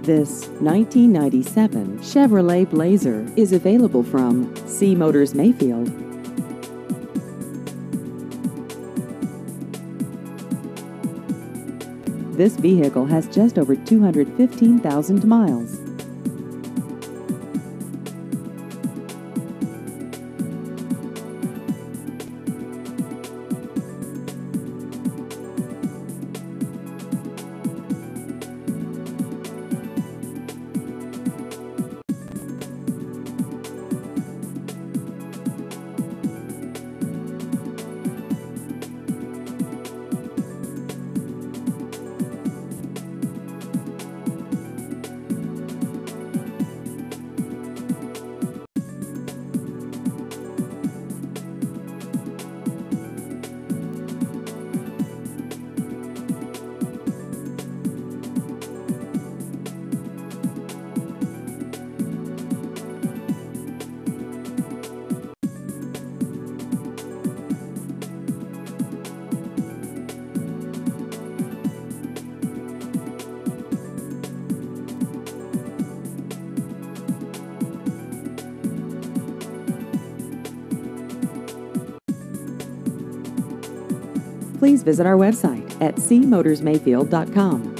This 1997 Chevrolet Blazer is available from C Motors Mayfield. This vehicle has just over 215,000 miles. Please visit our website at cmotorsmayfield.com.